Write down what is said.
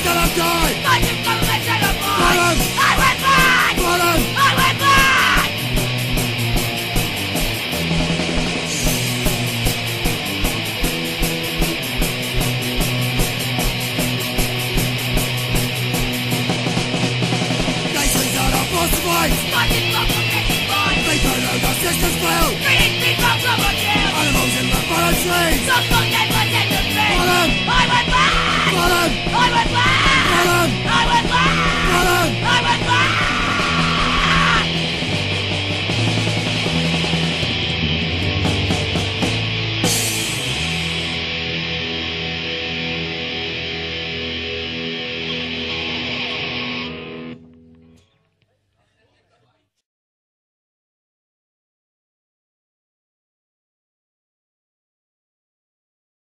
gonna die! Fighting government and a boy! Bottom! I went mad! Bottom! I went mad! Nations are not forced to fight! Fighting government and boy! People know the systems fail! Treating people from a jail! Animals in the bottom trees! Some don't get